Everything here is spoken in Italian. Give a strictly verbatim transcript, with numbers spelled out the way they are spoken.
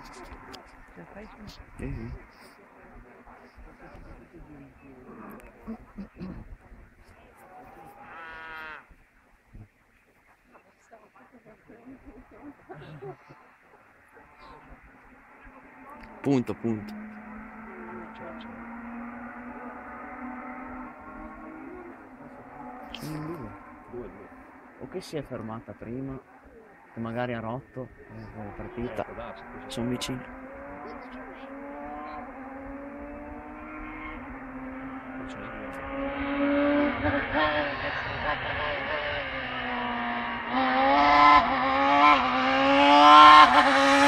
Sì, sì. Punto, punto. Sono in due. O che si è fermata prima, che magari ha rotto la partita. Sono vicino. Ah!